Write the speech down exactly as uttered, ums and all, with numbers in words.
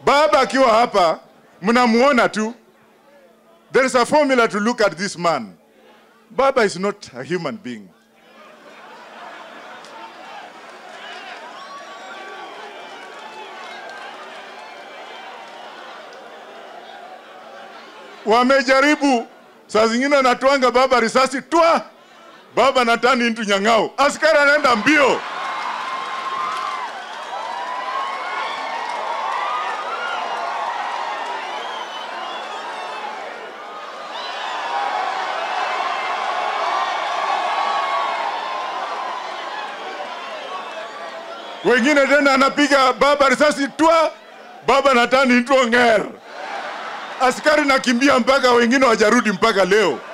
Baba akiwa hapa, mnamuona tu. There is a formula to look at this man. Baba is not a human being. Wamejaribu, saa zingine anatuanga baba risasi twa, baba natani into nyangao. Askari anaenda mbio. Wengine tena anapiga baba risasi twa, baba natani into ng'er. Askari nakimbia mpaka wengine wajarudi mpaka leo.